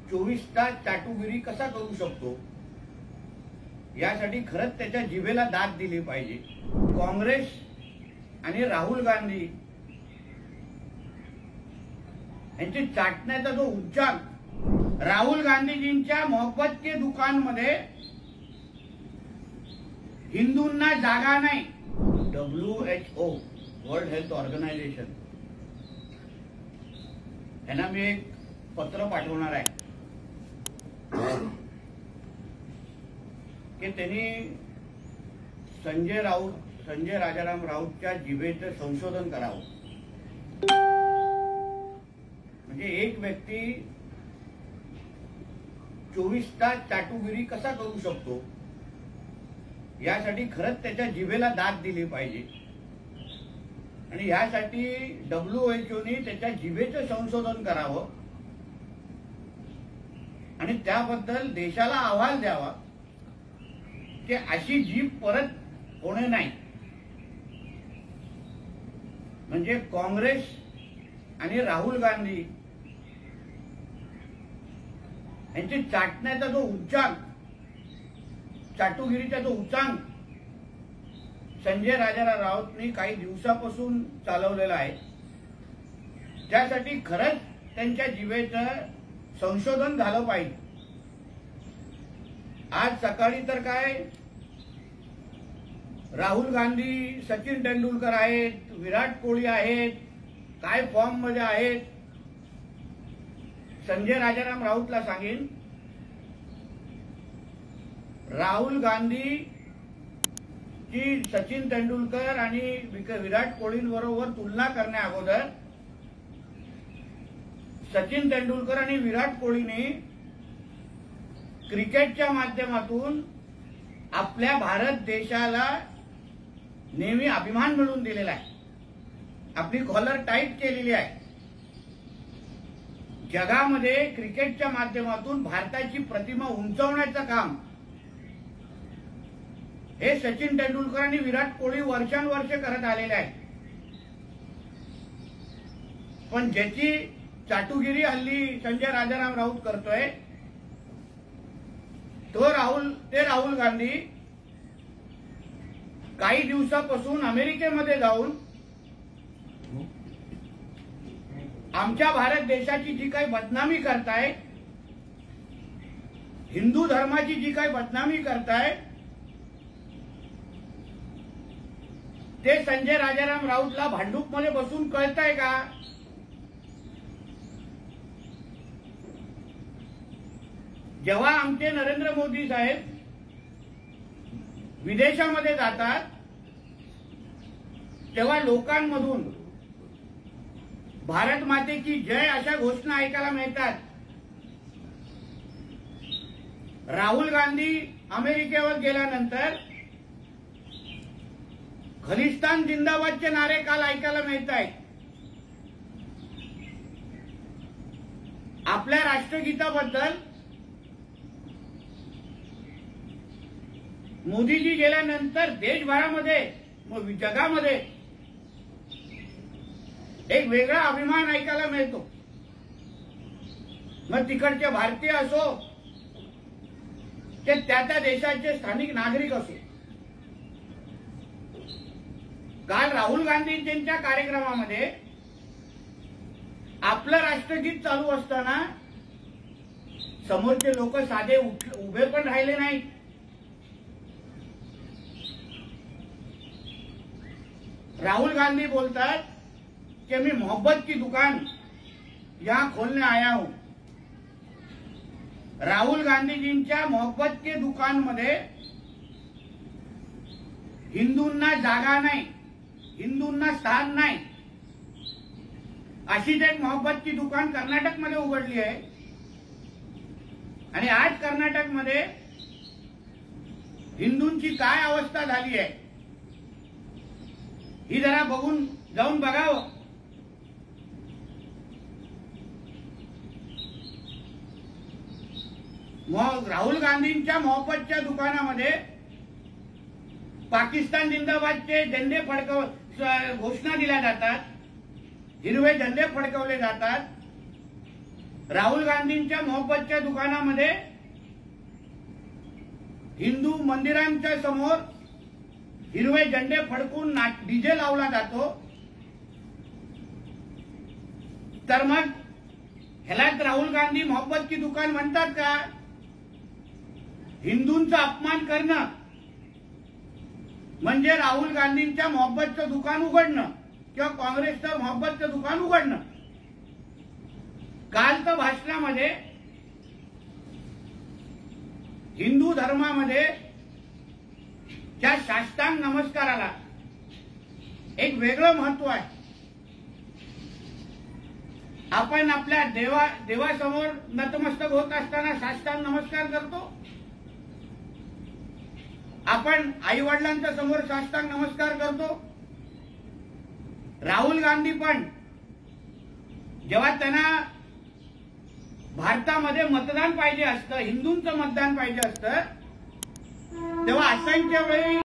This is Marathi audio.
24 तास चाटुगिरी कसा करू शकतो यासाठी खरंच त्याच्या जिभेला दाद दिली पाहिजे। काँग्रेस आणि राहुल गांधी यांची चाटण्याचा जो उच्चार, राहुल गांधीजींच्या मोहब्बत के दुकान मध्ये हिंदूंना जागा नाही। WHO वर्ल्ड हेल्थ ऑर्गनायझेशन यांना मी एक पत्र पाठवणार आहे की त्यांनी संजय राजाराम राऊतच्या जिभेचं संशोधन करावं। म्हणजे एक व्यक्ती 24 तास चाटुगिरी कसा करू शकतो यासाठी खरंच त्याच्या जिभेला दाद दिली पाहिजे आणि यासाठी WHOने त्याच्या जिभेचं संशोधन करावं आणि त्याबद्दल देशाला अहवाल द्यावा की अशी जीभ परत होणे नाही। म्हणजे काँग्रेस आणि राहुल गांधी यांची चाटण्याचा जो उच्चांक, चाटुगिरीचा जो उच्चांक संजय राजाराम राऊतनी काही दिवसापासून चालवलेला आहे, त्यासाठी खरंच त्यांच्या जिभेचं संशोधन झालं पाहिजे। आज सकाळी तर काय राहुल गांधी, सचिन तेंडुलकर आहेत, विराट कोहली आहेत, काय फॉर्म मध्ये आहेत। संजय राजाराम राऊतला सांगेन, राहुल गांधी ची सचिन तेंडुलकर आणि विराट कोहलींबरोबर तुलना करण्या अगोदर सचिन तेंडुलकर आणि विराट कोहलीने क्रिकेटच्या माध्यमातून आपल्या भारत देशाला नेहमी अभिमान मिळवून दिलेला आहे, आपली कॉलर टाईट केलेली आहे। जगामध्ये क्रिकेटच्या माध्यमातून भारताची प्रतिमा उंचावण्याचं काम हे सचिन तेंडुलकर आणि विराट कोहली वर्षानुवर्ष करत आलेले आहे। पण ज्याची चाटुगिरी हल्ली संजय राजाराम राऊत करतोय ते राहुल गांधी काही दिवसापासून अमेरिकेमध्ये जाऊन आमच्या भारत देशाची जी काही बदनामी करताय, हिंदू धर्माची जी काही बदनामी करताय, ते संजय राजाराम राऊतला भांडूप मध्ये बसून कळतंय का? जेव्हा आमचे नरेंद्र मोदी साहेब विदेशामध्ये जातात तेव्हा लोकांमधून भारत मातेची जय अशा घोषणा ऐकायला मिळतात। राहुल गांधी अमेरिकेवर गेल्यानंतर खलिस्तान जिंदाबादचे नारे काल ऐकायला मिळत आहेत। आपल्या राष्ट्रगीताबद्दल मोदीजी गेल्यानंतर देशभरामध्ये जगामध्ये एक वेगळा अभिमान ऐकायला मिळतो। मग तिकडचे भारतीय असो की त्या देशाचे स्थानिक नागरिक असो। काल राहुल गांधींच्या कार्यक्रमामध्ये आपलं राष्ट्रगीत चालू असताना समोरचे लोक साधे उभे पण राहिले नाही। राहुल गांधी बोलतात कि मैं मोहब्बत की दुकान यहां खोलने आया हूं। राहुल गांधीजींच्या मोहब्बत के दुकान मध्ये हिंदूंना जागा नाही, हिंदूंना स्थान नाही, अशीच एक मोहब्बतची दुकान कर्नाटकमध्ये उघडली आहे। आणि आज कर्नाटकमध्ये हिंदूंची काय अवस्था झाली आहे ही जरा जाऊन बघावं। राहुल गांधींच्या मोहब्बतच्या दुकानामध्ये पाकिस्तान जिंदाबादचे झेंडे घोषणा दिल्या जातात, हिरवे झेंडे फडकवले जातात राहुल गांधींच्या मोहब्बतच्या दुकानामध्ये हिंदू मंदिरांच्या समोर हिरवे झेंडे फडकून डीजे लावला जातो, तर मग ह्यालाच राहुल गांधी मोहब्बतची दुकान म्हणतात का? हिंदूंचा अपमान करणं म्हणजे राहुल गांधींच्या मोहब्बतचं दुकान उघडणं किंवा काँग्रेसचं मोहब्बतचं दुकान उघडणं. कालच्या भाषणामध्ये हिंदू धर्मामध्ये त्या साष्टांग नमस्काराला एक वेगळं महत्व आहे. आपण आपल्या देवासमोर नतमस्तक होत असताना साष्टांग नमस्कार करतो. आपण आई वडिलांच्या समोर साष्टांग नमस्कार करतो. राहुल गांधी पण जेव्हा त्यांना भारतामध्ये मतदान पाहिजे असतं, हिंदूंचं मतदान पाहिजे असतं, तेव्हा असांच्या वेळी